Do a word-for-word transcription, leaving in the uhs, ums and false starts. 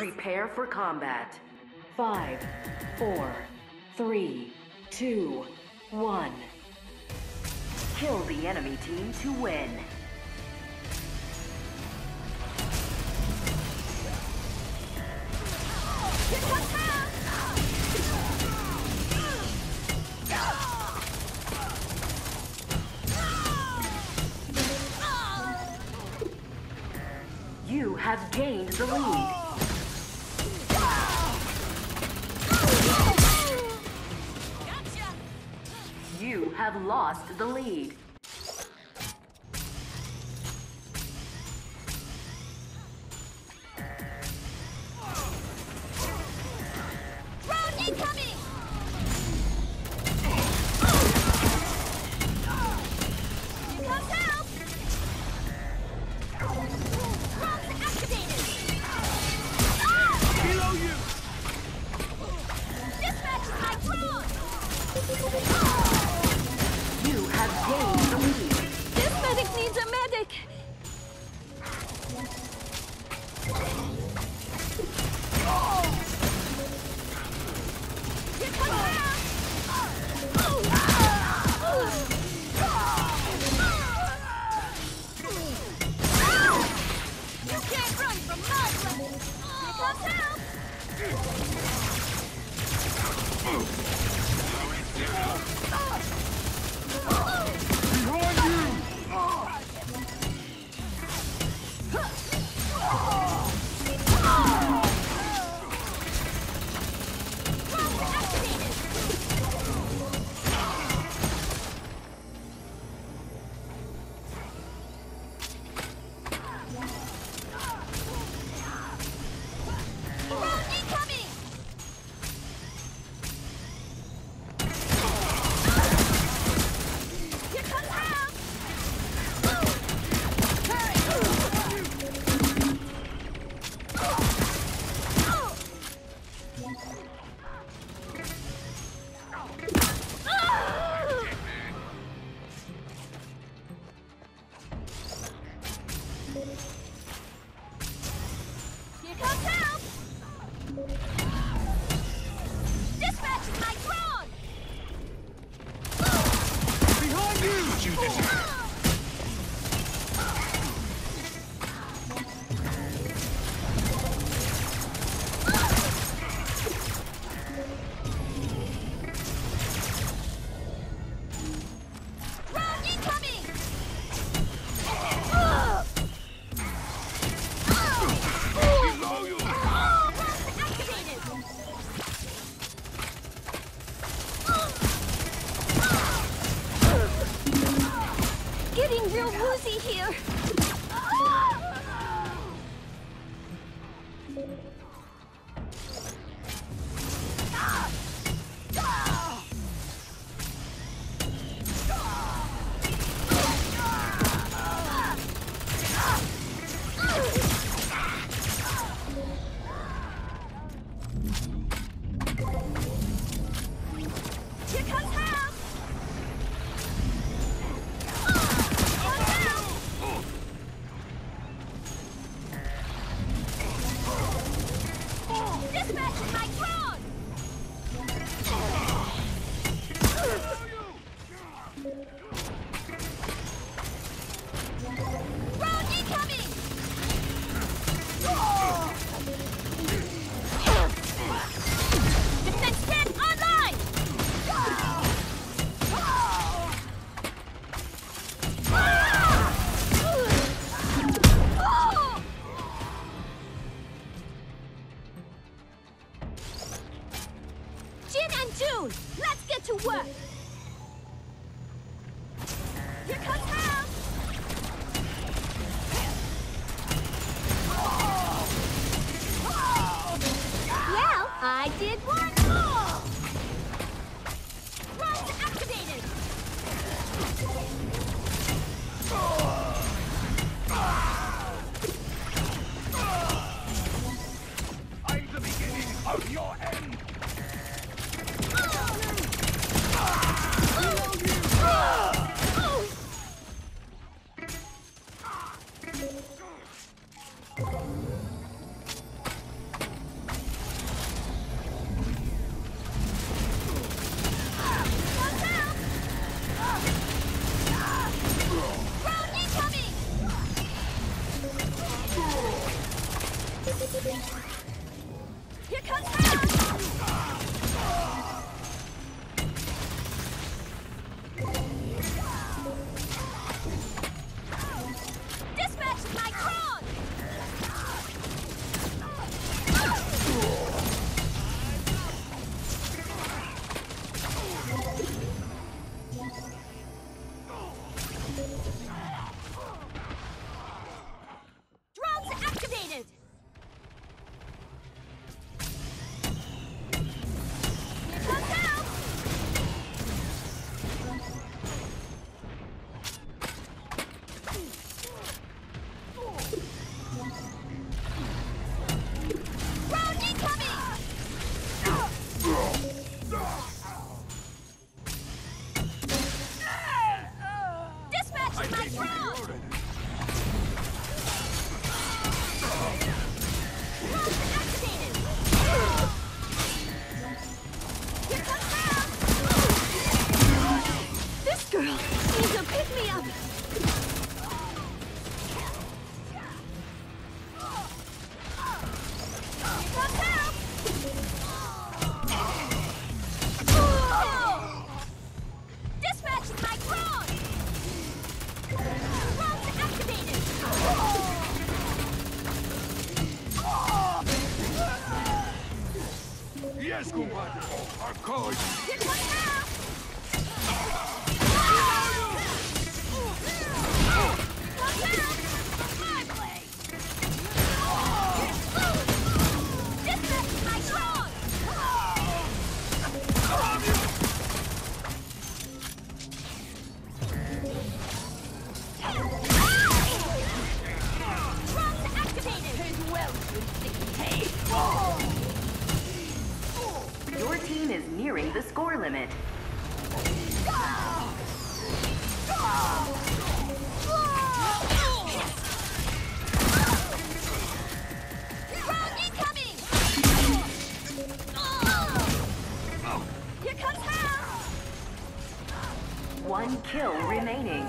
Prepare for combat. Five, four, three, two, one. Kill the enemy team to win. You have gained the lead. You have lost the lead. Drone incoming! Here comes help! Drones activated! Below you! Dispatch my drone! You have gained the lead. This medic needs a medic! Here comes help! You can't run from my weapon! Here comes help! Behind you! Drone activated! Drone incoming! Here comes help! Here comes help! Dispatch my drone! Behind you! You Drone incoming! Here comes Hal! Dispatch my Kron! Drones activated! Here comes Hal! Drone incoming! Dispatch I my think we Kron! loaded. Drones activated! Here comes Hal! This girl needs a pick-me-up! Here comes Hal! Dispatch my Kron! Drones activated! Yes, compadre. I'm calling. Here comes Hal! Comes Hal! My blade! Dispatch my Kron! Drones activated! As well, you sticky tail! Your team is nearing the score limit. Drone incoming! Here comes Hal! One kill remaining.